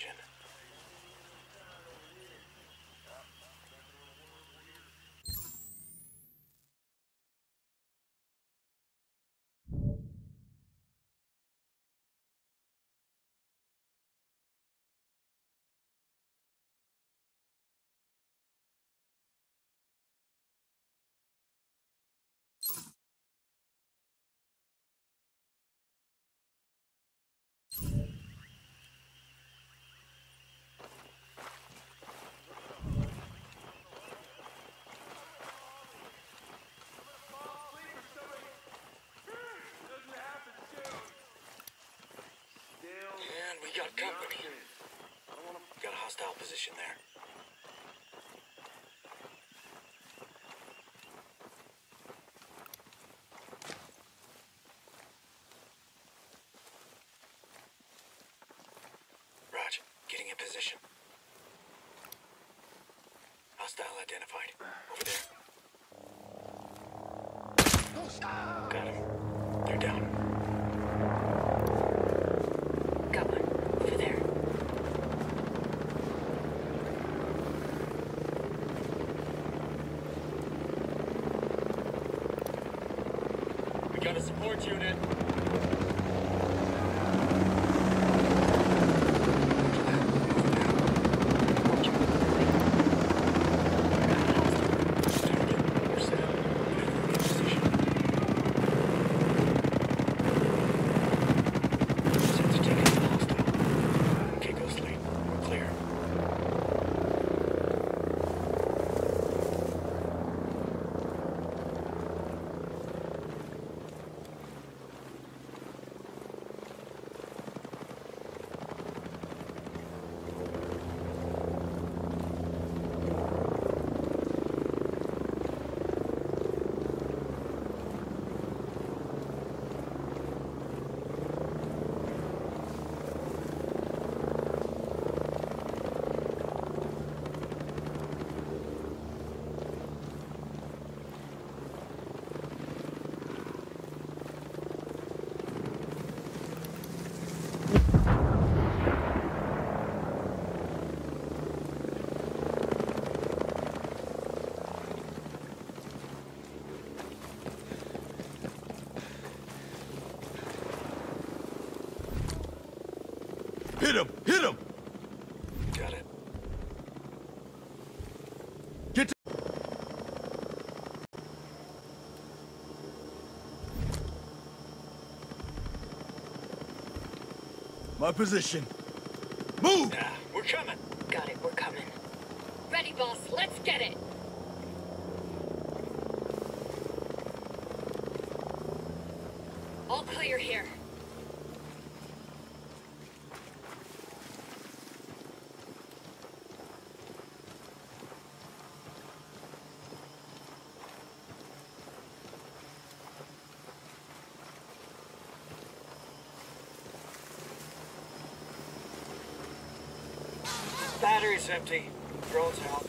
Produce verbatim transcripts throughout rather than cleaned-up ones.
position. And we got company. Got a hostile position there. Raj, getting in position. Hostile identified. Over there. Got him. They're down. Got one. Over there. We got a support unit. Hit him! Hit him! Got it. Get to my position. Move! Yeah, we're coming. Got it. We're coming. Ready, boss. Let's get it. All clear here. Battery's empty. Drones out.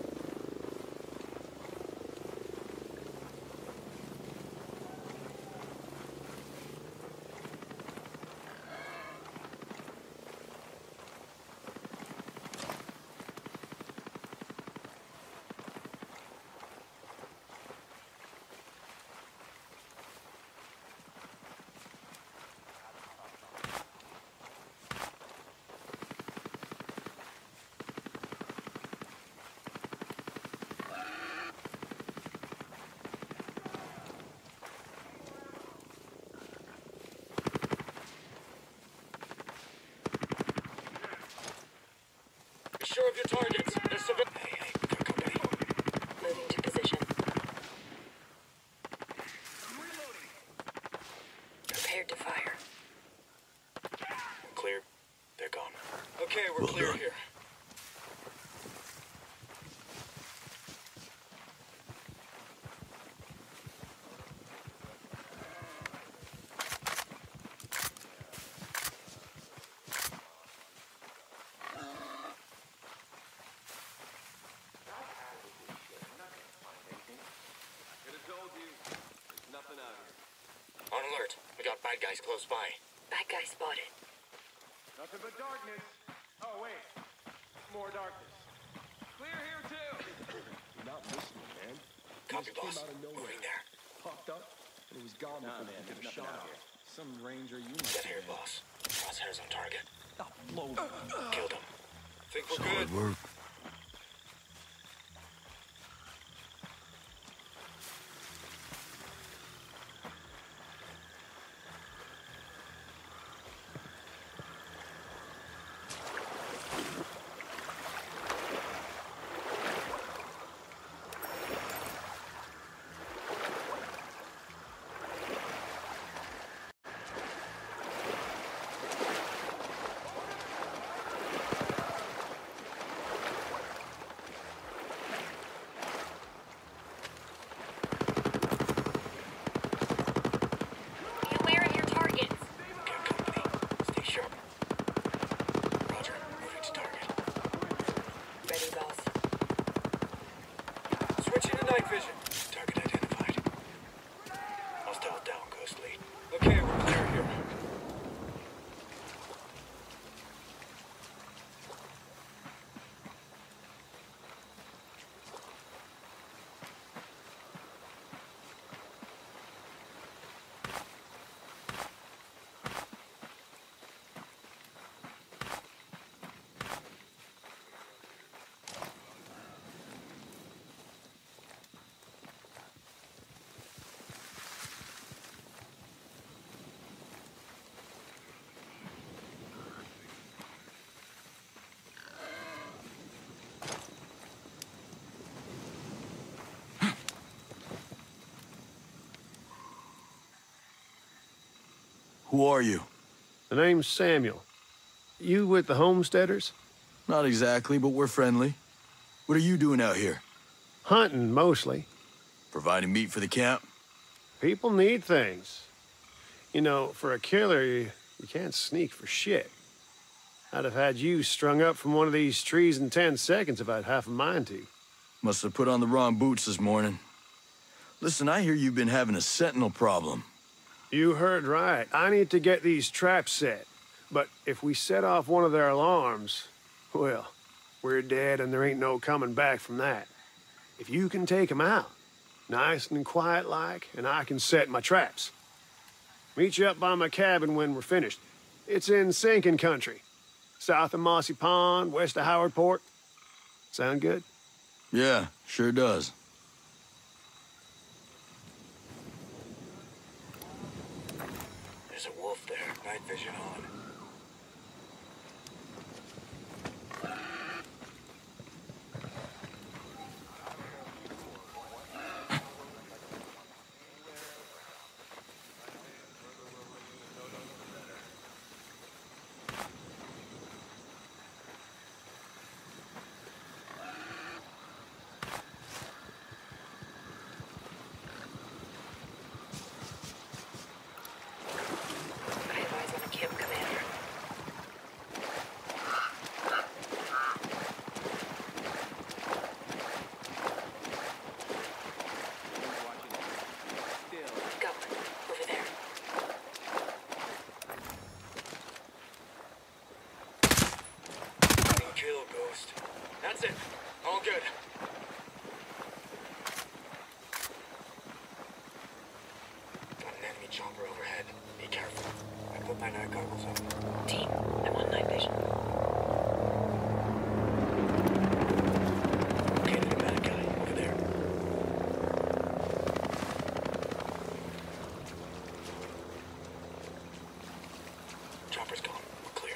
Be sure of your targets. There's civil. Hey, hey, we got company. Moving to position. Prepared to fire. We're clear. They're gone. Okay, we're Well clear done. here. On alert. We got bad guys close by. Bad guy spotted. Nothing but darkness. Oh, wait. More darkness. Clear here, too. You're not listening, man. He Copy, just came boss. out of nowhere. Moving there. Popped up, and he was gone Nah, before man, we could there's get a nothing shot out at here. him. Some ranger you must Get have here, been. boss. Crosshairs on target. Load. Killed him. Think we're Solid good? work. Be aware of your targets. Get company. Stay sharp. Roger. Moving to target. Ready, boss. Switching to night vision. Target identified. Hostile down, Ghost Lead. Okay, we're clear here. Who are you? The name's Samuel. You with the Homesteaders? Not exactly, but we're friendly. What are you doing out here? Hunting, mostly. Providing meat for the camp? People need things. You know, for a killer, you, you can't sneak for shit. I'd have had you strung up from one of these trees in ten seconds if I'd half a mind to. Must have put on the wrong boots this morning. Listen, I hear you've been having a sentinel problem. You heard right. I need to get these traps set. But if we set off one of their alarms, well, we're dead and there ain't no coming back from that. If you can take 'em out, nice and quiet like, and I can set my traps. Meet you up by my cabin when we're finished. It's in sinking country. South of Mossy Pond, west of Howard Port. Sound good? Yeah, sure does. There's a wolf there. Night vision on. I advise on a camp commander. Go. Over there. Clean kill, Ghost. That's it. All good. Got an enemy chopper overhead. Be careful. I put my night goggles on. Team, I'm on night vision. Okay, we got a guy over there. Chopper's gone. We're clear.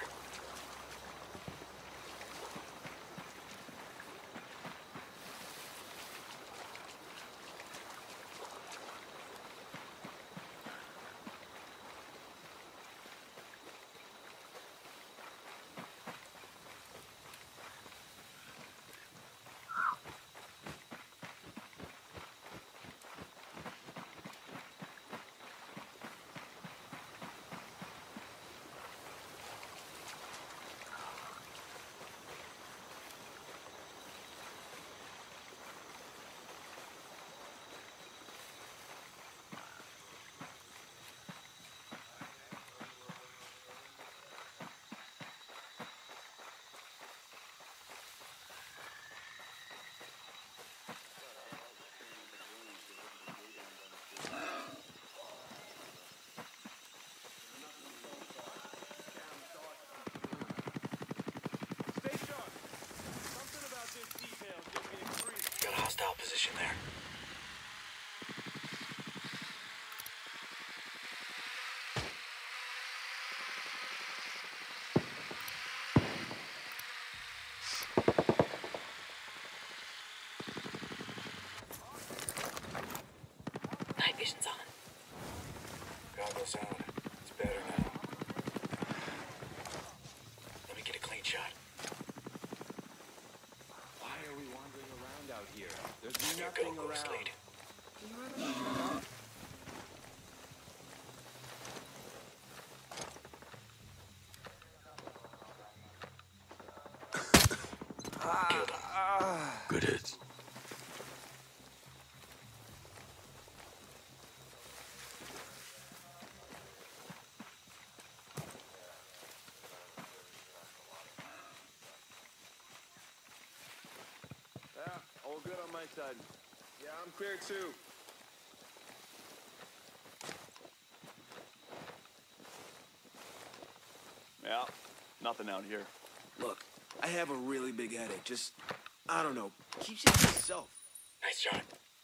position there. Night vision's on. Goggles on. It's better now. Let me get a clean shot. Why are we wandering around out here? There's You nothing go, Ghost around. Lead. Can you ever shut up? Killed him. Good hits. Yeah, all good on my side. Yeah, I'm clear too. Yeah, nothing out here. Look, I have a really big headache. Just, I don't know, keep shit to yourself. Nice shot.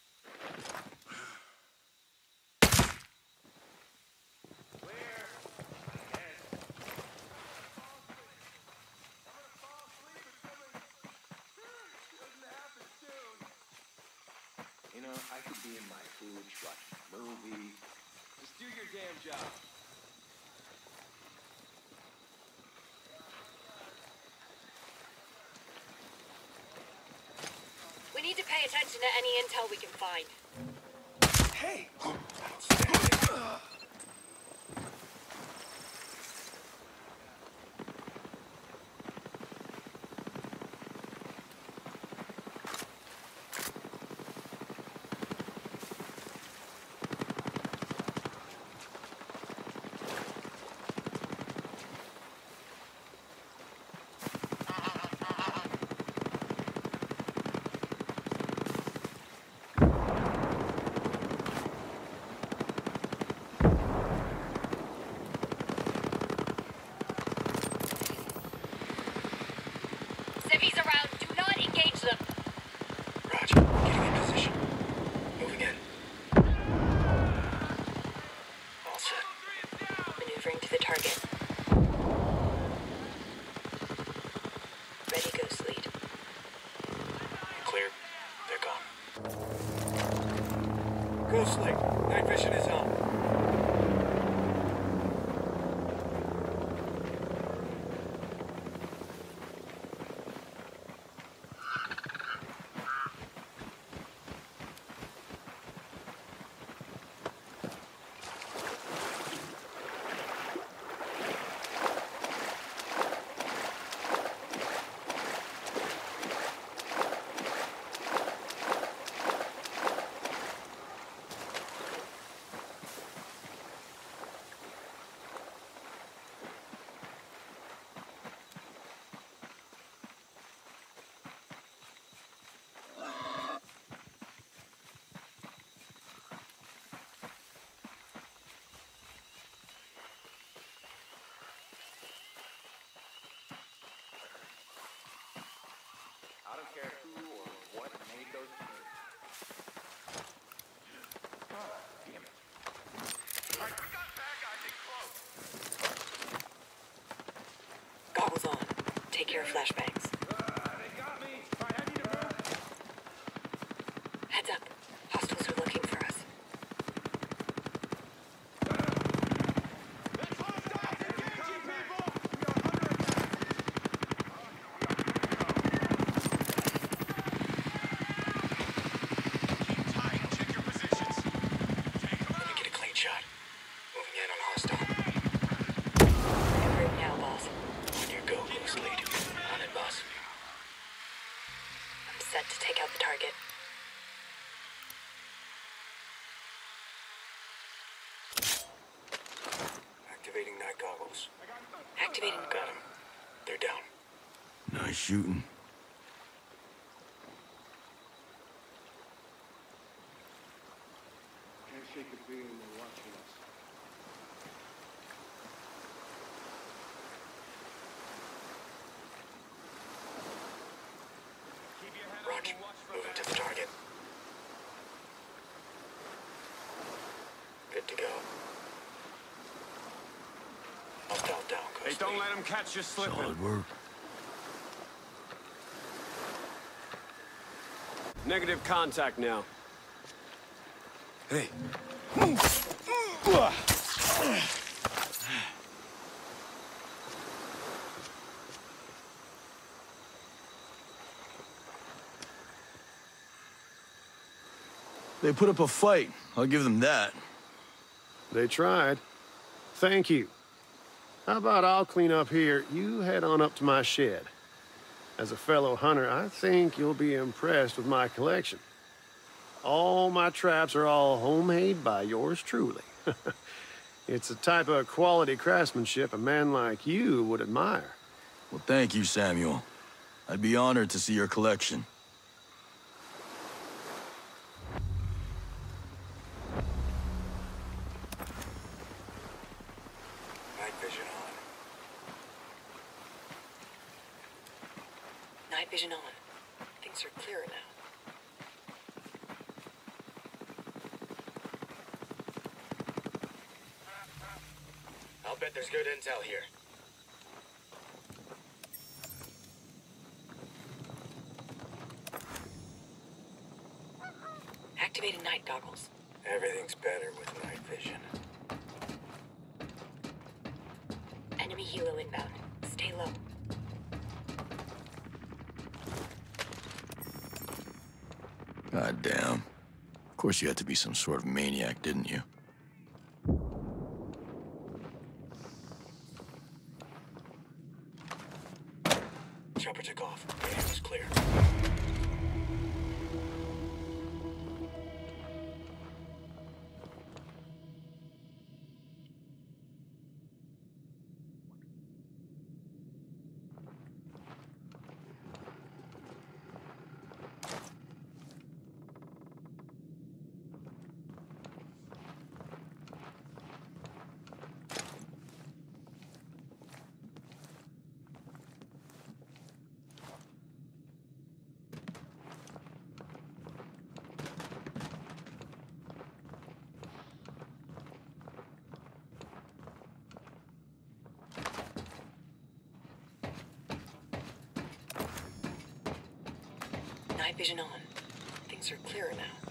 You know, I could be in my hooch watching a movie. Just do your damn job. We need to pay attention to any intel we can find. Hey! Civvies around. Do not engage them. Roger. Getting in position. Moving in. All set. Maneuvering to the target. Ready, Ghost Lead. Clear. They're gone. Ghost Lead. Night vision is on. I don't care who or what made those moves. Oh, damn it. Alright, we got bad guys in close. Goggles on. Take care of flashbangs. Uh, they got me. Alright, I need to move. Heads up. Hostiles are looking for us. That's hostile! Engaging people! We are under attack! Keep tight. Check your positions. Let me get a clean shot. Moving in on hostile. Group now, boss. On your go, Ghost Lead. On it, boss. I'm set to take out the target. Activating night goggles. Activating. Got him. They're down. Nice shooting. Can't shake the feeling they're watching us. Keep your head up Roger. and watch for Moving that. to the target. Hey, don't let him catch you slipping. Solid work. Negative contact now. Hey, They put up a fight. I'll give them that. They tried. Thank you. How about I'll clean up here, you head on up to my shed. As a fellow hunter, I think you'll be impressed with my collection. All my traps are all homemade by yours truly. It's a type of quality craftsmanship a man like you would admire. Well, thank you, Samuel. I'd be honored to see your collection. Night vision on. Night vision on. Things are clearer now. I'll bet there's good intel here. Activating night goggles. Everything's better with night vision. Enemy helo inbound. Stay low. God damn. Of course you had to be some sort of maniac, didn't you? Chopper took off. The air was clear. Night vision on. Things are clearer now.